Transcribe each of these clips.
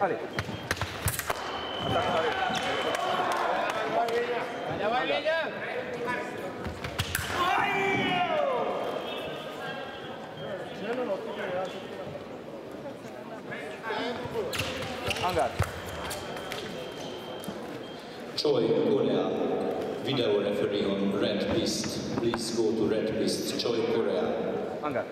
allez. Attaque, allez. Давай, Веня! Hangar. Choi, Korea. Video referee on red pist. Please go to red pist. Choi, Korea. Hangar.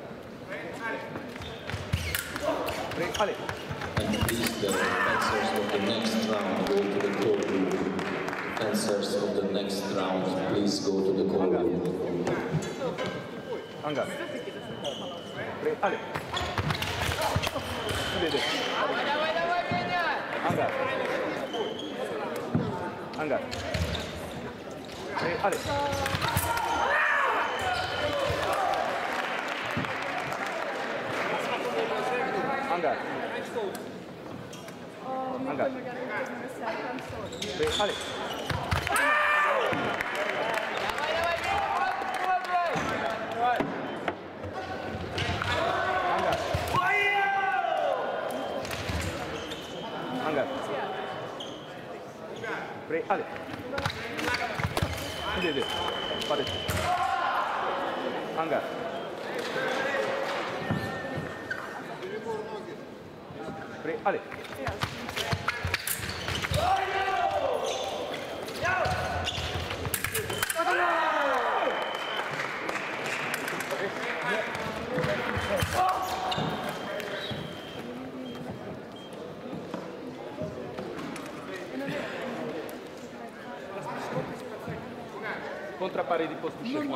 Allez. And please, the fencers of the next round go to the courtroom. Fencers of the next round, please go to the courtroom. Hangar. Allez. Давай, давай, Веня! Hangar. Hangar. Allez. Hangar. Hangar. Allez. Hangar. Prêt, allez. Allez. Allez. Hangar. Prêt, allez. Contra a parede posto do chefe.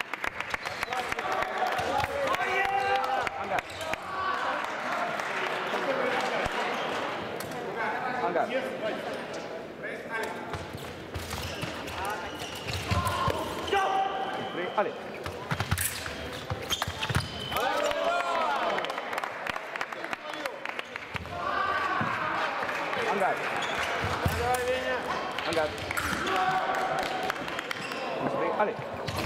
Hangar. Hangar. Allez. Hangar. Hangar. Allez.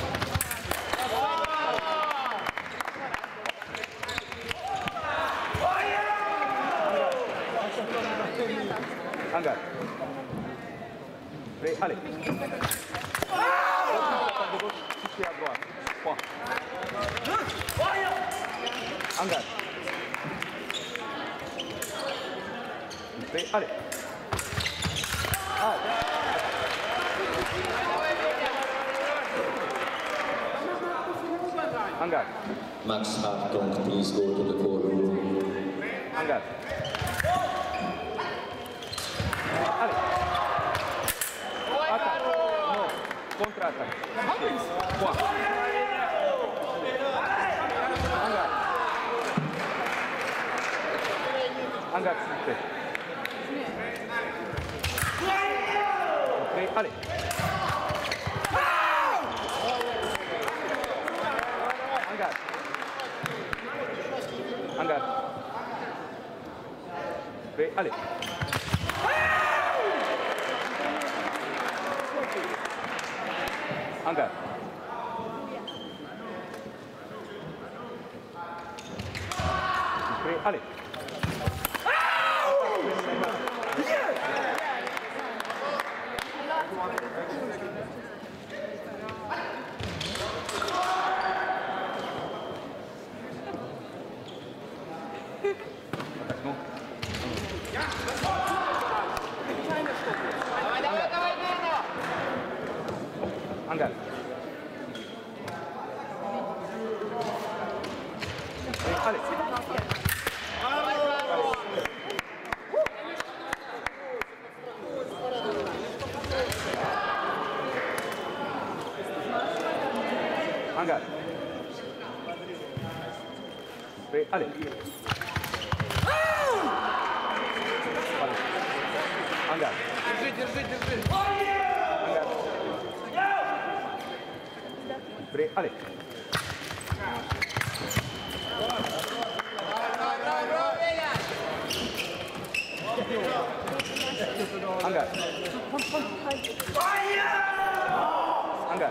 Hangar. Prêt, allez. Situé à droite. Point. Hangar. Prêt, allez. Hangar. Max Hartong, please go to the courtroom. Hangar. Allez. Attaque. Non. Contre-attaque. Point. Hangar. Hangar, s'il vous plaît. Prêt, allez. Hangar. Hangar. Prêt, allez. Hangar. Prêt, allez. Hangar. Allez. Hangar. Prêt, allez. Hangar. Держи. Hangar. Prêt, allez. Браво, Веня! Hangar. Hangar.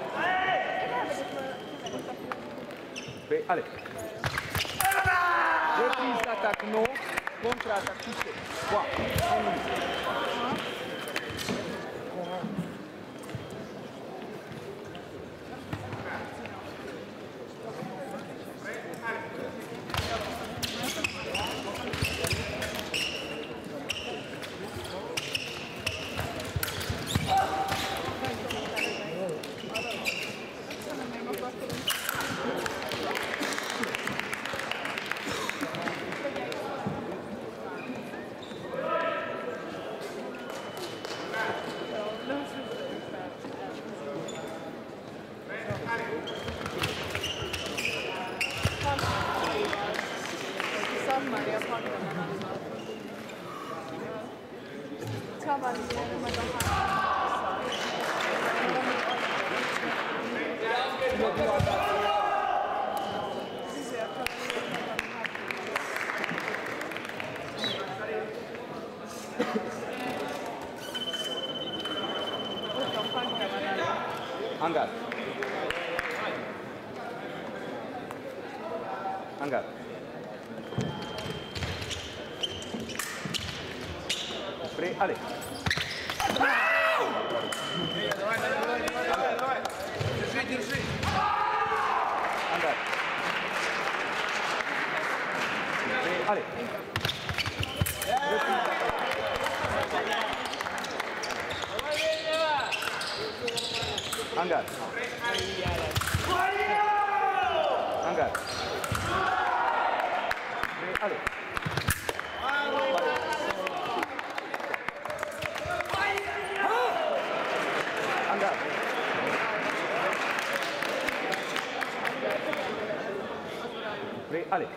Prêt, allez. Reprise d'attaque, non. Contre-attaque poussée. 3. 1 minute. Hangar. Hangar. Prêt, allez. Держи. Hangar. Prêt, allez. Hangar. Hangar. Allez. Hangar. Allez.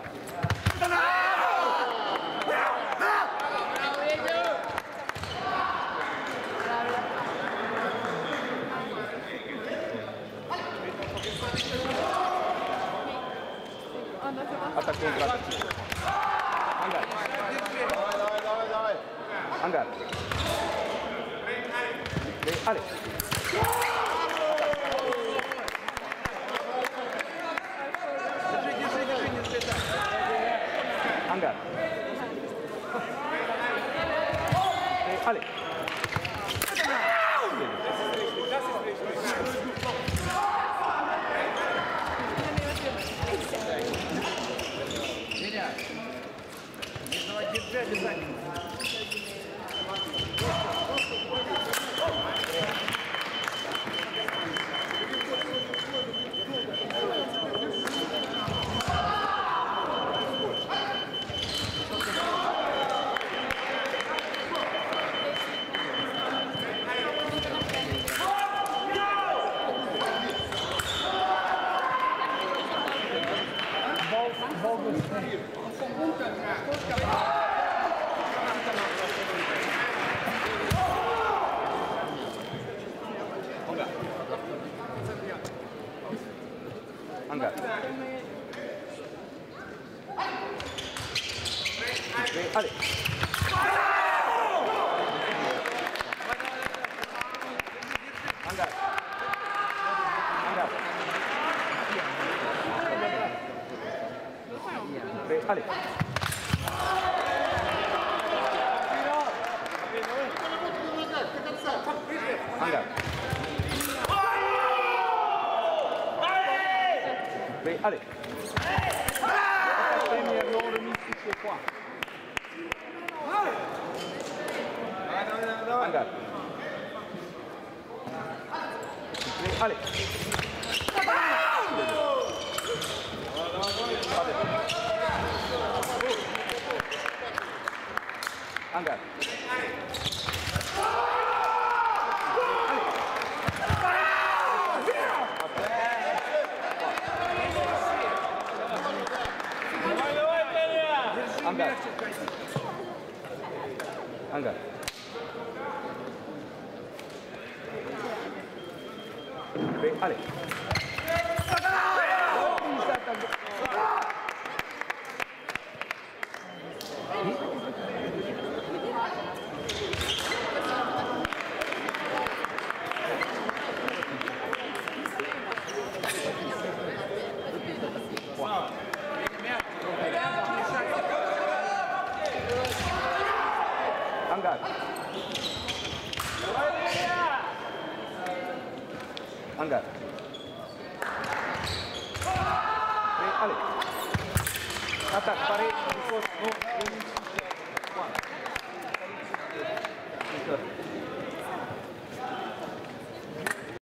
Attaque contre-attaque. Hangar. Hangar. Allez. Hangar. Allez. Держи обязательно. Hangar. Allez. Hangar. Hangar. Allez. Hangar. Allez. Première non remise sur ce point. Hangar. Allez. Hangar. Hangar. Hangar. Allez. Hangar. Hangar. Ale. Atak, pare, nu,